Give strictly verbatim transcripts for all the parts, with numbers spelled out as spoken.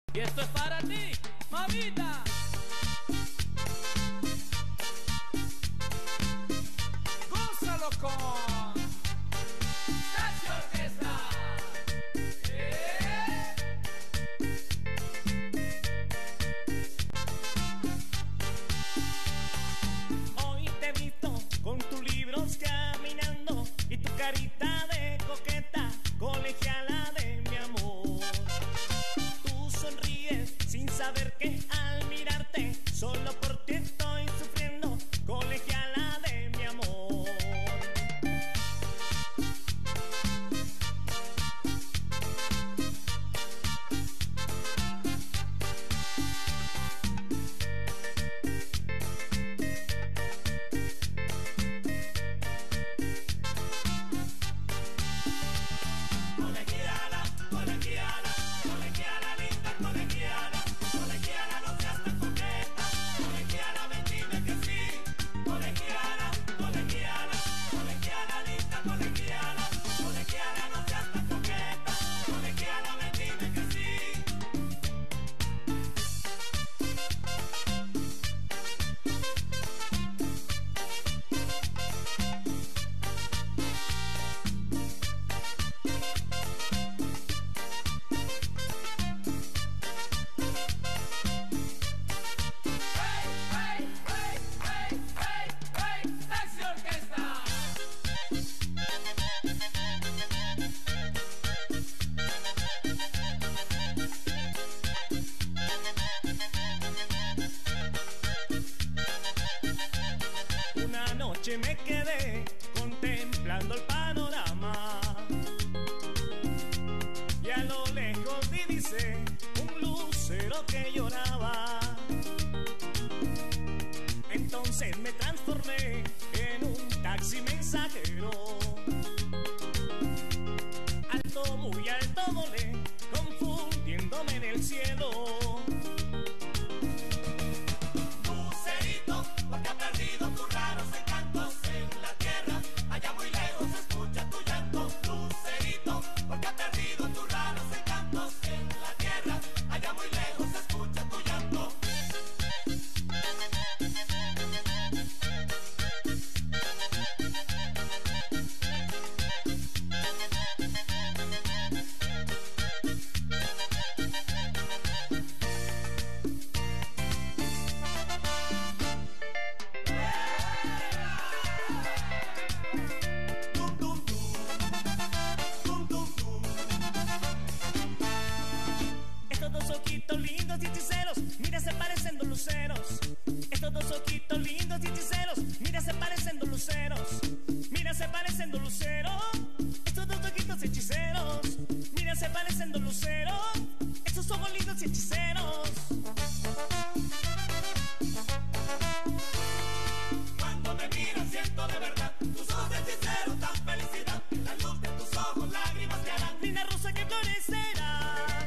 Y esto es para ti, mamita. Gózalo con Taxi Orquesta. ¿Eh? Hoy te he visto con tus libros caminando y tu carita de coqueta, colegiala de mi amor. Tú sonríes sin saber que al mirarte solo por ti estoy sufriendo, colegiala de mi amor. Colegiala, colegiala, colegiala linda, colegiala, colegiala no seas tan coqueta, colegiala ven dime que sí, colegiala, colegiala, colegiala linda, colegiala, colegiala no seas tan coqueta, colegiala ven dime que sí. ¡Hey, hey, hey, hey, hey, hey! ¡Taxi Orquesta! Una noche me quedé contemplando el panorama y a lo lejos divisé un lucero que lloraba. Entonces me transformé en un taxi mensajero. Alto, muy alto volé, confundiéndome en el cielo. Lucerito, porque ha perdido tus raros encantos en la tierra, allá muy lejos se escucha tu llanto. Lucerito, porque ha perdido tus raros encantos en la tierra, allá muy lejos se escucha tu llanto. Tum, tum, tum, tum, tum, tum. Estos dos ojitos lindos y hechiceros, mira se parecen dos luceros. Estos dos ojitos lindos y hechiceros, mira se parecen dos luceros. Mira se parecen dos luceros. Estos dos ojitos hechiceros, mira se parecen dos luceros. Estos ojos lindos y hechiceros. Cuando me miras siento de verdad tus ojos hechiceros dan felicidad. En la luz de tus ojos lágrimas te harán. Linda rosa que florecerá.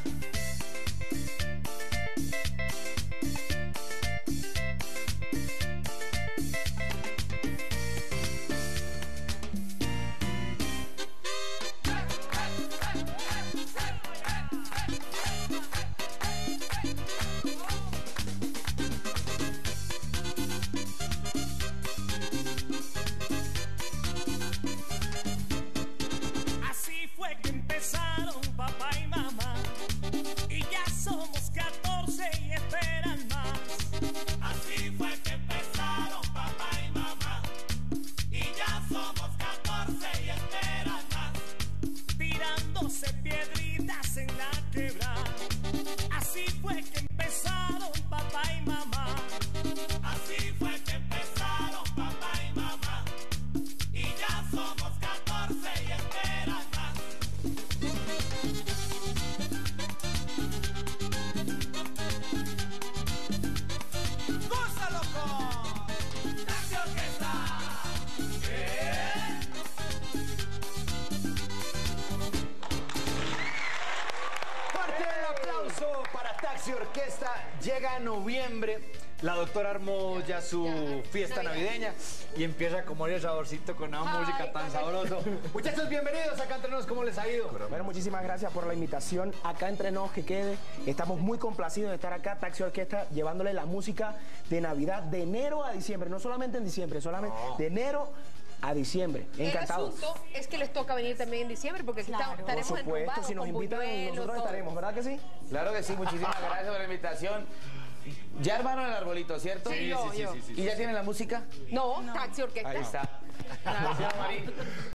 Así fue que empezaron papá y mamá, y ya somos catorce y esperan más. Así fue que empezaron papá y mamá, y ya somos catorce y esperan más. Tirándose piedritas en la quebrada. Así fue que empezaron papá y mamá. Así fue que empezaron papá y mamá, y ya somos catorce y esperan más. ¡Gózalo con Taxi Orquesta! ¿Eh? Fuerte el aplauso para Taxi Orquesta. Llega noviembre La doctora armó ya su fiesta navideña y empieza como el saborcito con una música tan sabroso. Muchachos, bienvenidos acá entre nos, ¿cómo les ha ido? Bueno, muchísimas gracias por la invitación. Acá entre nos que quede. Estamos muy complacidos de estar acá, Taxi Orquesta, llevándole la música de Navidad de enero a diciembre. No solamente en diciembre, solamente No. de enero a diciembre. Encantados. El asunto es que les toca venir también en diciembre porque aquí Por estaremos supuesto, enrumbados si nos con invitan, buñuelos, nosotros todo. estaremos, ¿verdad que sí? Claro que sí, muchísimas gracias por la invitación. Ya armaron el arbolito, ¿cierto? Sí, yo, yo. ¿Y ya tienen la música? No, Taxi Orquesta. Ahí está. Gracias, Marí.